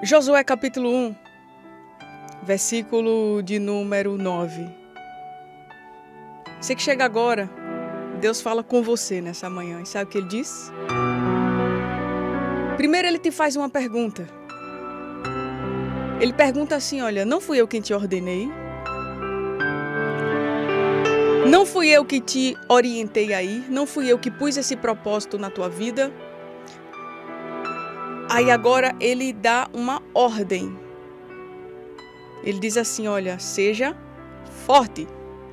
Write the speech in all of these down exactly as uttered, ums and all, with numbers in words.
Josué capítulo um, versículo de número nove. Você que chega agora, Deus fala com você nessa manhã. E sabe o que ele diz? Primeiro ele te faz uma pergunta. Ele pergunta assim, olha, não fui eu quem te ordenei? Não fui eu que te orientei aí? Não fui eu que pus esse propósito na tua vida? Aí agora ele dá uma ordem. Ele diz assim, olha, seja forte.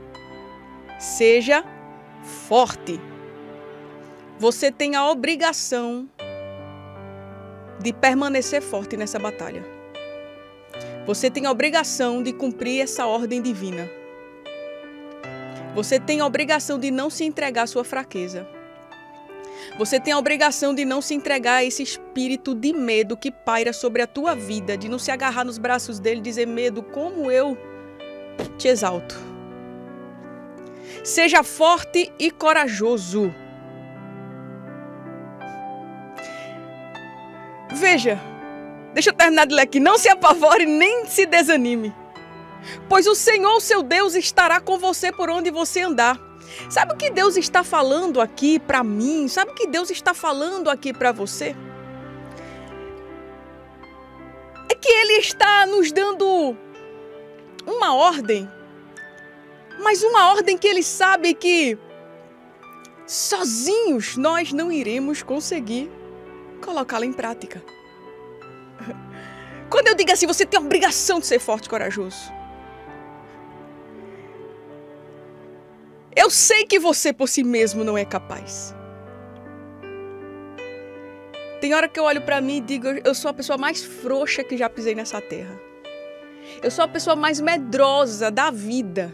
Seja forte. Você tem a obrigação de permanecer forte nessa batalha. Você tem a obrigação de cumprir essa ordem divina. Você tem a obrigação de não se entregar à sua fraqueza. Você tem a obrigação de não se entregar a esse espírito de medo que paira sobre a tua vida, de não se agarrar nos braços dele e dizer, medo, como eu te exalto. Seja forte e corajoso. Veja, deixa eu terminar de ler aqui. Não se apavore nem se desanime, pois o Senhor, seu Deus, estará com você por onde você andar. Sabe o que Deus está falando aqui para mim? Sabe o que Deus está falando aqui para você? É que Ele está nos dando uma ordem, mas uma ordem que Ele sabe que sozinhos nós não iremos conseguir colocá-la em prática. Quando eu digo assim, você tem a obrigação de ser forte e corajoso. Eu sei que você por si mesmo não é capaz. Tem hora que eu olho pra mim e digo, eu sou a pessoa mais frouxa que já pisei nessa terra. Eu sou a pessoa mais medrosa da vida.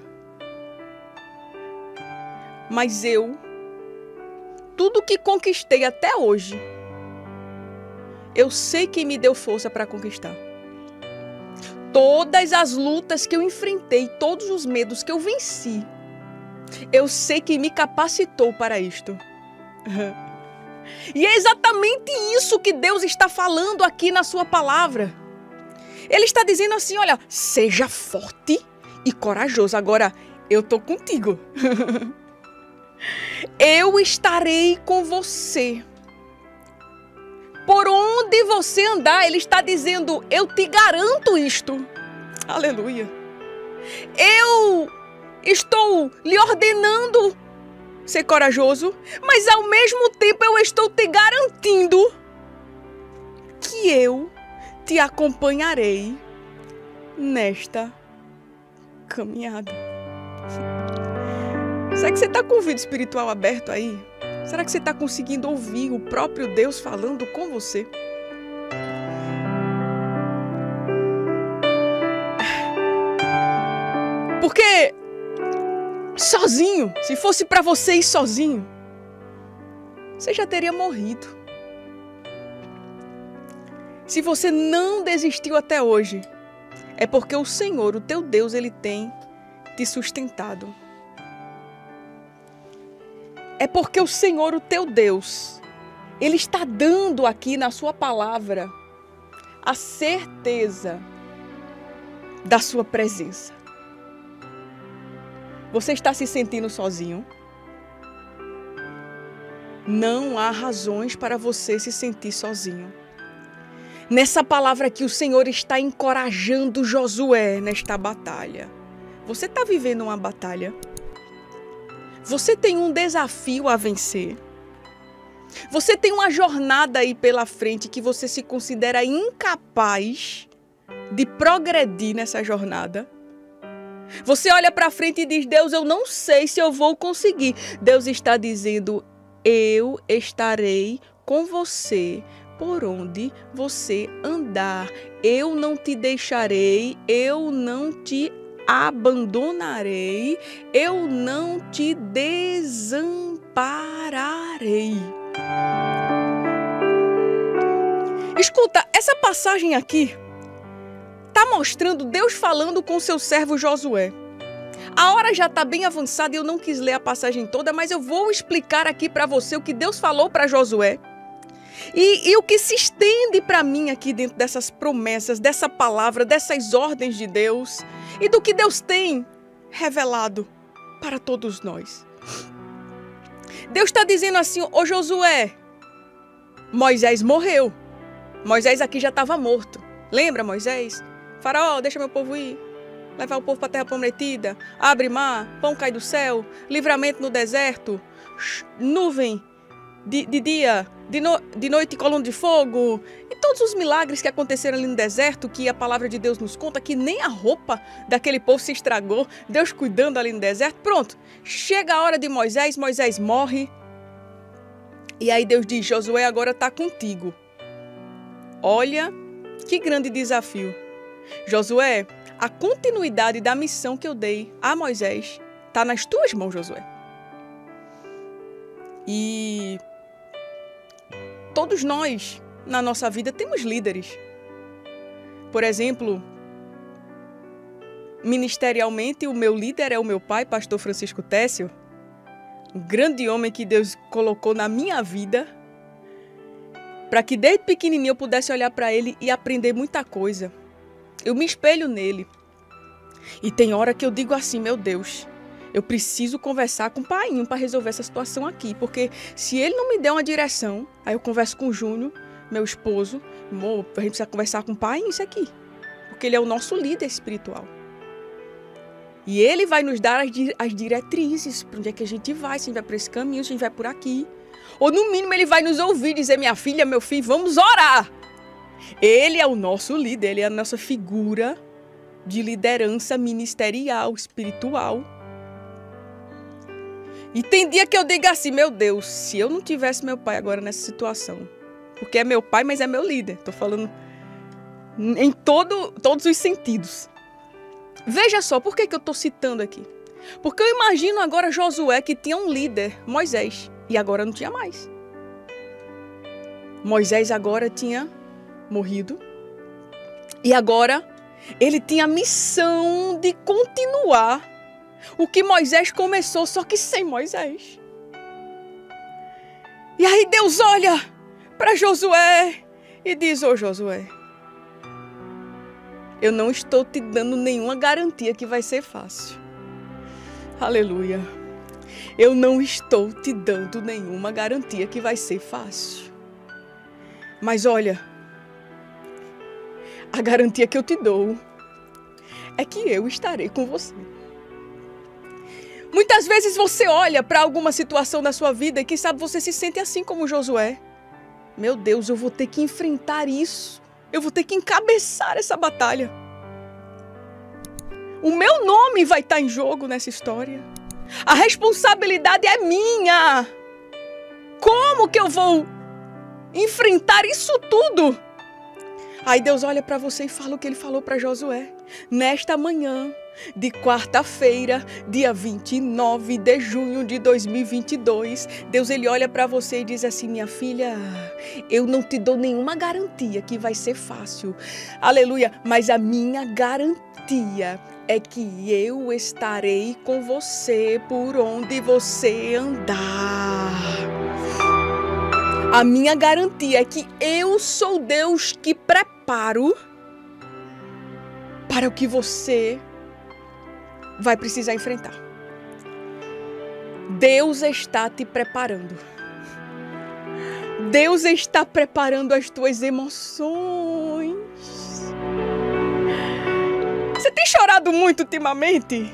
Mas eu, tudo que conquistei até hoje, eu sei quem me deu força para conquistar. Todas as lutas que eu enfrentei, todos os medos que eu venci, eu sei que me capacitou para isto. E é exatamente isso que Deus está falando aqui na sua palavra. Ele está dizendo assim, olha, seja forte e corajoso. Agora, eu estou contigo. Eu estarei com você. Por onde você andar, Ele está dizendo, eu te garanto isto. Aleluia. Eu estou lhe ordenando ser corajoso, mas ao mesmo tempo eu estou te garantindo que eu te acompanharei nesta caminhada. Será que você está com o ouvido espiritual aberto aí? Será que você está conseguindo ouvir o próprio Deus falando com você? Porque sozinho, se fosse para você ir sozinho, você já teria morrido. Se você não desistiu até hoje, é porque o Senhor, o teu Deus, Ele tem te sustentado. É porque o Senhor, o teu Deus, Ele está dando aqui na sua palavra a certeza da sua presença. Você está se sentindo sozinho? Não há razões para você se sentir sozinho. Nessa palavra aqui, o Senhor está encorajando Josué nesta batalha. Você está vivendo uma batalha? Você tem um desafio a vencer? Você tem uma jornada aí pela frente que você se considera incapaz de progredir nessa jornada? Você olha para frente e diz, Deus, eu não sei se eu vou conseguir. Deus está dizendo, eu estarei com você por onde você andar. Eu não te deixarei, eu não te abandonarei, eu não te desampararei. Escuta, essa passagem aqui está mostrando Deus falando com o seu servo Josué. A hora já está bem avançada e eu não quis ler a passagem toda, mas eu vou explicar aqui para você o que Deus falou para Josué. E, e o que se estende para mim aqui dentro dessas promessas, dessa palavra, dessas ordens de Deus e do que Deus tem revelado para todos nós. Deus está dizendo assim, ô Josué, Moisés morreu. Moisés aqui já estava morto. Lembra, Moisés? Faraó, deixa meu povo ir. Levar o povo para a terra prometida. Abre mar, pão cai do céu. Livramento no deserto. Nuvem de, de dia, de, no, de noite coluna de fogo. E todos os milagres que aconteceram ali no deserto, que a palavra de Deus nos conta, que nem a roupa daquele povo se estragou. Deus cuidando ali no deserto. Pronto. Chega a hora de Moisés, Moisés morre. E aí Deus diz, Josué agora está contigo. Olha que grande desafio. Josué, a continuidade da missão que eu dei a Moisés está nas tuas mãos, Josué. E todos nós, na nossa vida, temos líderes. Por exemplo, ministerialmente, o meu líder é o meu pai, pastor Francisco Técio, um grande homem que Deus colocou na minha vida, para que desde pequenininho eu pudesse olhar para ele e aprender muita coisa. Eu me espelho nele. E tem hora que eu digo assim, meu Deus, eu preciso conversar com o Painho para resolver essa situação aqui. Porque se ele não me der uma direção, aí eu converso com o Júnior, meu esposo, amor, a gente precisa conversar com o Painho isso aqui. Porque ele é o nosso líder espiritual. E ele vai nos dar as, as diretrizes, para onde é que a gente vai, se a gente vai por esse caminho, se a gente vai por aqui. Ou no mínimo ele vai nos ouvir, dizer, minha filha, meu filho, vamos orar. Ele é o nosso líder, ele é a nossa figura de liderança ministerial, espiritual. E tem dia que eu digo assim, meu Deus, se eu não tivesse meu pai agora nessa situação, porque é meu pai, mas é meu líder, estou falando em todo, todos os sentidos. Veja só, por que, que eu estou citando aqui? Porque eu imagino agora Josué que tinha um líder, Moisés, e agora não tinha mais. Moisés agora tinha morrido. E agora ele tinha a missão de continuar o que Moisés começou, só que sem Moisés. E aí Deus olha para Josué e diz, ô Josué, eu não estou te dando nenhuma garantia que vai ser fácil. Aleluia. Eu não estou te dando nenhuma garantia que vai ser fácil. Mas olha, a garantia que eu te dou é que eu estarei com você. Muitas vezes você olha para alguma situação da sua vida e quem sabe você se sente assim como Josué. Meu Deus, eu vou ter que enfrentar isso. Eu vou ter que encabeçar essa batalha. O meu nome vai estar em jogo nessa história. A responsabilidade é minha. Como que eu vou enfrentar isso tudo? Aí Deus olha para você e fala o que ele falou para Josué. Nesta manhã de quarta-feira, dia vinte e nove de junho de dois mil e vinte e dois, Deus ele olha para você e diz assim, minha filha, eu não te dou nenhuma garantia que vai ser fácil. Aleluia, mas a minha garantia é que eu estarei com você por onde você andar. A minha garantia é que eu sou Deus que preparo para o que você vai precisar enfrentar. Deus está te preparando. Deus está preparando as tuas emoções. Você tem chorado muito ultimamente?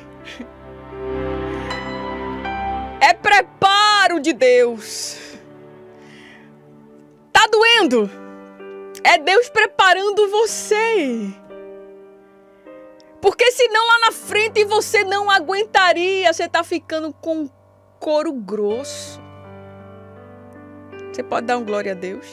É preparo de Deus. Tá doendo? É Deus preparando você. Porque senão lá na frente você não aguentaria. Você tá ficando com couro grosso. Você pode dar um glória a Deus?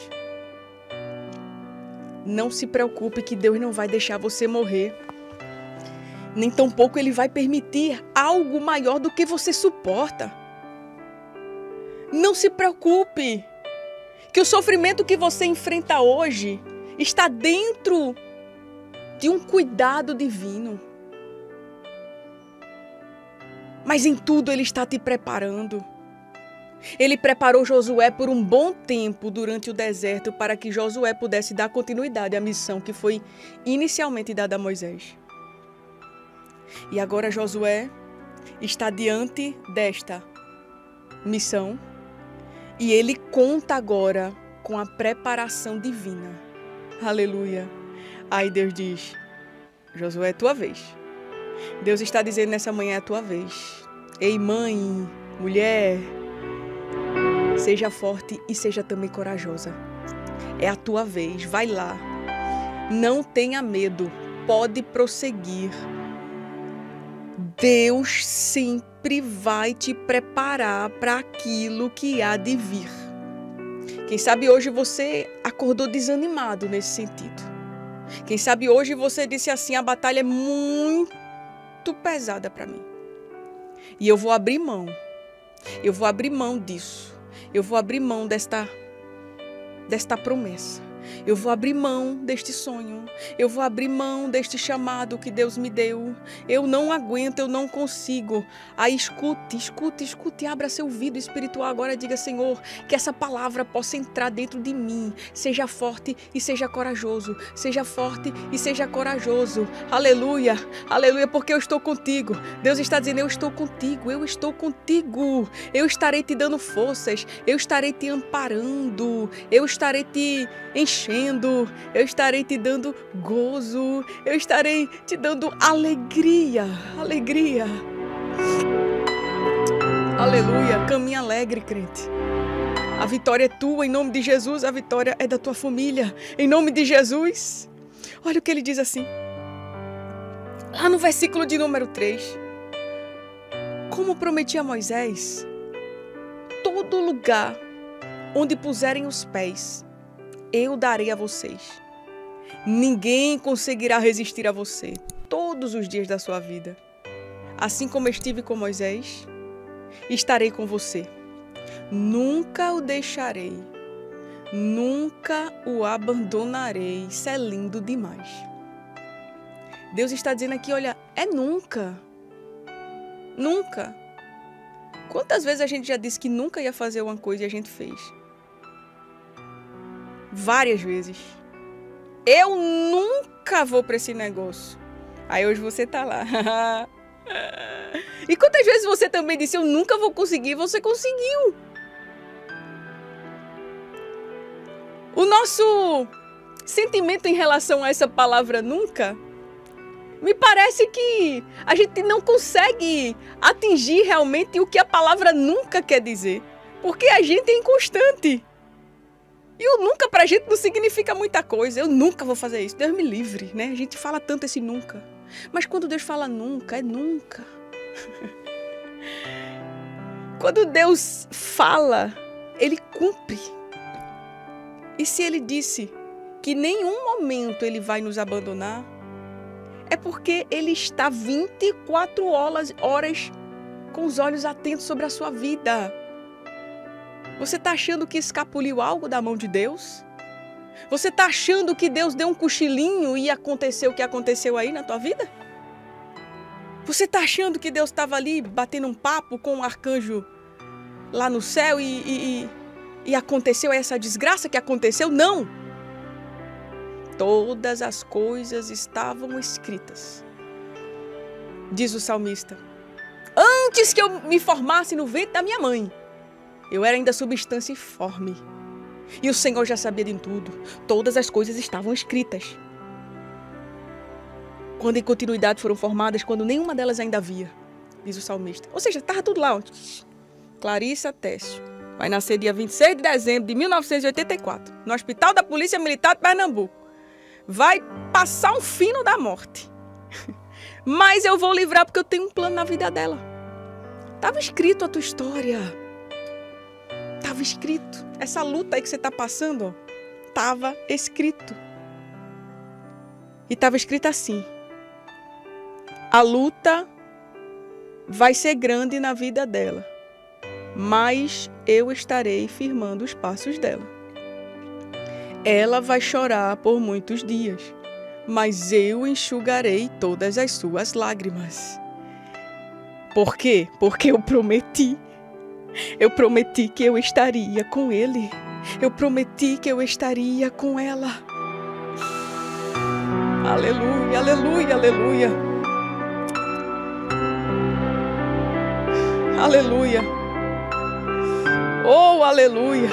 Não se preocupe que Deus não vai deixar você morrer. Nem tampouco Ele vai permitir algo maior do que você suporta. Não se preocupe. Que o sofrimento que você enfrenta hoje está dentro de um cuidado divino. Mas em tudo Ele está te preparando. Ele preparou Josué por um bom tempo durante o deserto para que Josué pudesse dar continuidade à missão que foi inicialmente dada a Moisés. E agora Josué está diante desta missão e ele conta agora com a preparação divina. Aleluia. Aí Deus diz: Josué, é tua vez. Deus está dizendo nessa manhã, é a tua vez. Ei, mãe, mulher, seja forte e seja também corajosa. É a tua vez, vai lá. Não tenha medo, pode prosseguir. Deus sempre vai te preparar para aquilo que há de vir. Quem sabe hoje você acordou desanimado nesse sentido. Quem sabe hoje você disse assim: a batalha é muito pesada para mim. E eu vou abrir mão. Eu vou abrir mão disso. Eu vou abrir mão desta, desta promessa. Eu vou abrir mão deste sonho. Eu vou abrir mão deste chamado que Deus me deu. Eu não aguento, eu não consigo. Aí escute, escute, escute. Abra seu ouvido espiritual agora. Diga: Senhor, que essa palavra possa entrar dentro de mim. Seja forte e seja corajoso. Seja forte e seja corajoso. Aleluia, aleluia, porque eu estou contigo. Deus está dizendo: eu estou contigo, eu estou contigo. Eu estarei te dando forças. Eu estarei te amparando. Eu estarei te enchendo, eu estarei te dando gozo, eu estarei te dando alegria, alegria. Aleluia, caminha alegre, crente. A vitória é tua, em nome de Jesus, a vitória é da tua família, em nome de Jesus. Olha o que ele diz assim, lá no versículo de número três. Como prometi a Moisés, todo lugar onde puserem os pés, eu darei a vocês. Ninguém conseguirá resistir a você todos os dias da sua vida. Assim como estive com Moisés, estarei com você. Nunca o deixarei. Nunca o abandonarei. Isso é lindo demais. Deus está dizendo aqui, olha, é nunca. Nunca. Quantas vezes a gente já disse que nunca ia fazer uma coisa e a gente fez? Várias vezes. Eu nunca vou para esse negócio. Aí hoje você tá lá. E quantas vezes você também disse: eu nunca vou conseguir, você conseguiu. O nosso sentimento em relação a essa palavra nunca, me parece que a gente não consegue atingir realmente o que a palavra nunca quer dizer. Porque a gente é inconstante. E o nunca pra gente não significa muita coisa. Eu nunca vou fazer isso. Deus me livre, né? A gente fala tanto esse nunca. Mas quando Deus fala nunca, é nunca. Quando Deus fala, Ele cumpre. E se Ele disse que em nenhum momento Ele vai nos abandonar, é porque Ele está vinte e quatro horas, horas com os olhos atentos sobre a sua vida. Você está achando que escapuliu algo da mão de Deus? Você está achando que Deus deu um cochilinho e aconteceu o que aconteceu aí na tua vida? Você está achando que Deus estava ali batendo um papo com um arcanjo lá no céu e, e, e, e aconteceu essa desgraça que aconteceu? Não! Todas as coisas estavam escritas. Diz o salmista: antes que eu me formasse no ventre da minha mãe, eu era ainda substância informe. E o Senhor já sabia de tudo. Todas as coisas estavam escritas. Quando em continuidade foram formadas, quando nenhuma delas ainda havia, diz o salmista. Ou seja, estava tudo lá. Ó. Clarissa Técio vai nascer dia vinte e seis de dezembro de mil novecentos e oitenta e quatro, no Hospital da Polícia Militar de Pernambuco. Vai passar um fino da morte. Mas eu vou livrar porque eu tenho um plano na vida dela. Estava escrito a tua história. Estava escrito. Essa luta aí que você está passando, estava escrito. E estava escrito assim: a luta vai ser grande na vida dela, mas eu estarei firmando os passos dela. Ela vai chorar por muitos dias, mas eu enxugarei todas as suas lágrimas. Por quê? Porque eu prometi. Eu prometi que eu estaria com ele. Eu prometi que eu estaria com ela. Aleluia, aleluia, aleluia. Aleluia. Oh, aleluia.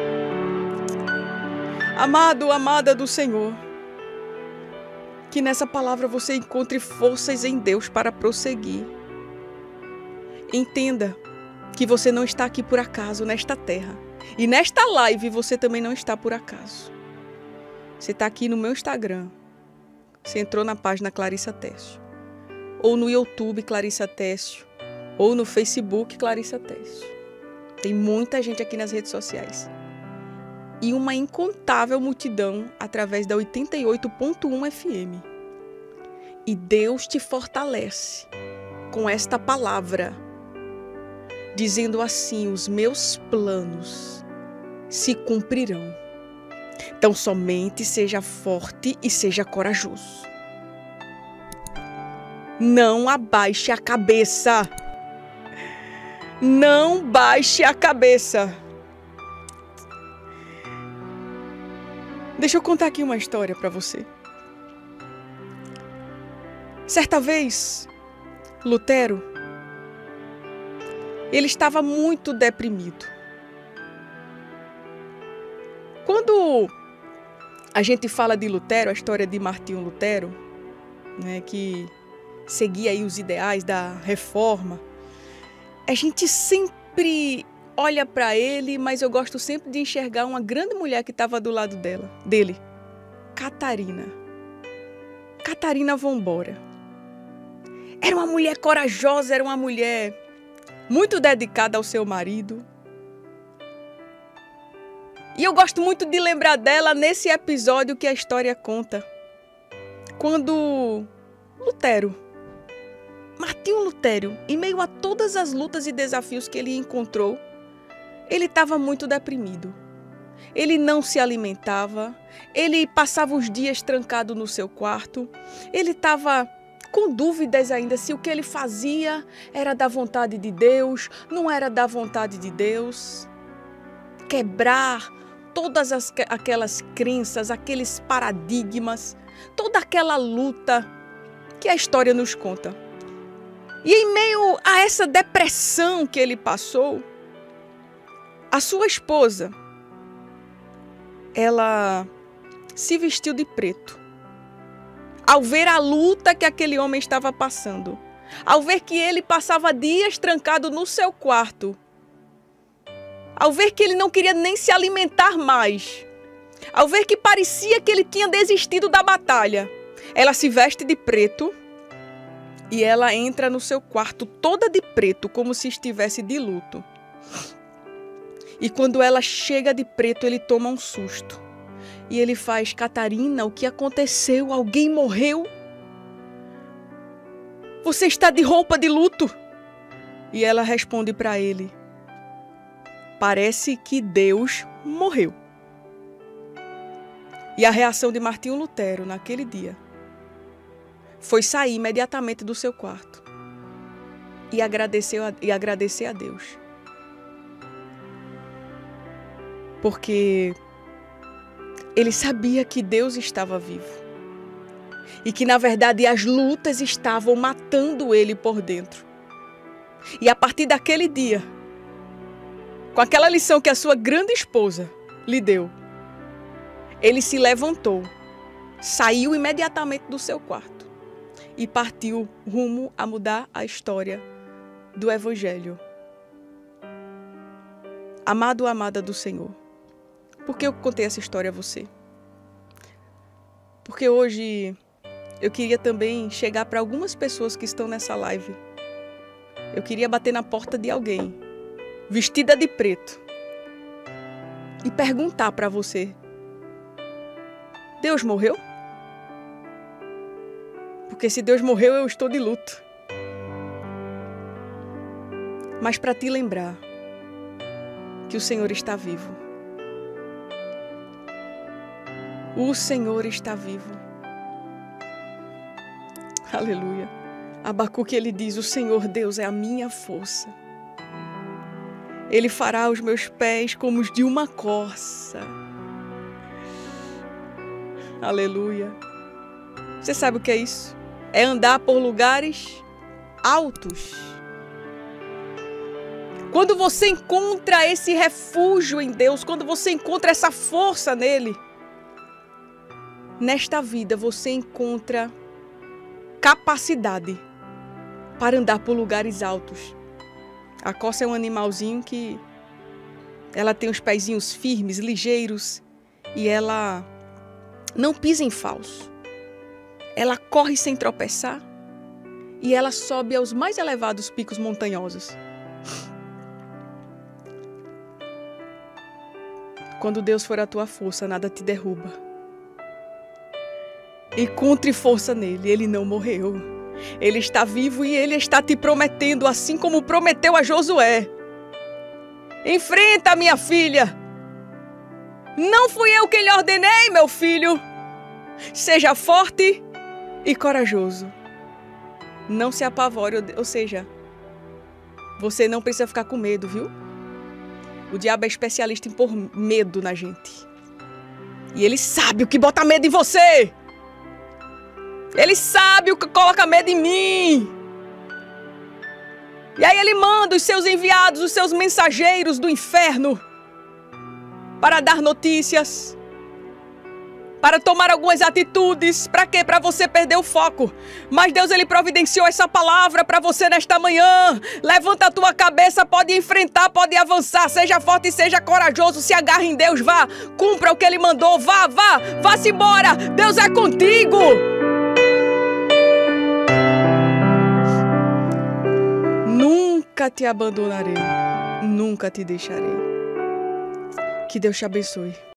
Amado, amada do Senhor, que nessa palavra você encontre forças em Deus para prosseguir. Entenda que você não está aqui por acaso nesta terra. E nesta live você também não está por acaso. Você está aqui no meu Instagram. Você entrou na página Clarissa Técio. Ou no YouTube Clarissa Técio. Ou no Facebook Clarissa Técio. Tem muita gente aqui nas redes sociais. E uma incontável multidão através da oitenta e oito ponto um F M. E Deus te fortalece com esta palavra, dizendo assim: os meus planos se cumprirão. Então somente seja forte e seja corajoso. Não abaixe a cabeça. Não baixe a cabeça. Deixa eu contar aqui uma história para você. Certa vez, Lutero, ele estava muito deprimido. Quando a gente fala de Lutero, a história de Martinho Lutero, né, que seguia aí os ideais da reforma, a gente sempre olha para ele, mas eu gosto sempre de enxergar uma grande mulher que estava do lado dela, dele, Catarina. Catarina Vambora. Era uma mulher corajosa, era uma mulher muito dedicada ao seu marido. E eu gosto muito de lembrar dela nesse episódio que a história conta. Quando Lutero, Martinho Lutero, em meio a todas as lutas e desafios que ele encontrou, ele estava muito deprimido. Ele não se alimentava, ele passava os dias trancado no seu quarto, ele estava com dúvidas ainda se o que ele fazia era da vontade de Deus, não era da vontade de Deus. Quebrar todas as, aquelas crenças, aqueles paradigmas, toda aquela luta que a história nos conta. E em meio a essa depressão que ele passou, a sua esposa, ela se vestiu de preto. Ao ver a luta que aquele homem estava passando, ao ver que ele passava dias trancado no seu quarto, ao ver que ele não queria nem se alimentar mais, ao ver que parecia que ele tinha desistido da batalha, ela se veste de preto e ela entra no seu quarto toda de preto, como se estivesse de luto. E quando ela chega de preto, ele toma um susto. E ele faz: Catarina, o que aconteceu? Alguém morreu? Você está de roupa de luto? E ela responde para ele: parece que Deus morreu. E a reação de Martinho Lutero naquele dia foi sair imediatamente do seu quarto e agradecer a, e agradecer a Deus. Porque ele sabia que Deus estava vivo. E que, na verdade, as lutas estavam matando ele por dentro. E a partir daquele dia, com aquela lição que a sua grande esposa lhe deu, ele se levantou, saiu imediatamente do seu quarto e partiu rumo a mudar a história do Evangelho. Amado ou amada do Senhor, por que eu contei essa história a você? Porque hoje eu queria também chegar para algumas pessoas que estão nessa live. Eu queria bater na porta de alguém, vestida de preto, e perguntar para você: Deus morreu? Porque se Deus morreu, eu estou de luto. Mas para te lembrar que o Senhor está vivo. O Senhor está vivo. Aleluia. Abacuque, ele diz: o Senhor Deus é a minha força. Ele fará os meus pés como os de uma corça. Aleluia. Você sabe o que é isso? É andar por lugares altos. Quando você encontra esse refúgio em Deus, quando você encontra essa força nele, nesta vida você encontra capacidade para andar por lugares altos. A corça é um animalzinho que ela tem os pezinhos firmes, ligeiros, e ela não pisa em falso. Ela corre sem tropeçar e ela sobe aos mais elevados picos montanhosos. Quando Deus for a tua força, nada te derruba. Encontre força nele, ele não morreu. Ele está vivo e ele está te prometendo, assim como prometeu a Josué. Enfrenta, minha filha. Não fui eu que lhe ordenei, meu filho. Seja forte e corajoso. Não se apavore, ou seja, você não precisa ficar com medo, viu? O diabo é especialista em pôr medo na gente. E ele sabe o que bota medo em você. Ele sabe o que coloca medo em mim. E aí ele manda os seus enviados, os seus mensageiros do inferno para dar notícias, para tomar algumas atitudes. Para quê? Para você perder o foco. Mas Deus, ele providenciou essa palavra para você nesta manhã. Levanta a tua cabeça, pode enfrentar, pode avançar. Seja forte e seja corajoso. Se agarre em Deus, vá. Cumpra o que ele mandou. Vá, vá, vá-se embora. Deus é contigo. Nunca te abandonarei. Nunca te deixarei. Que Deus te abençoe.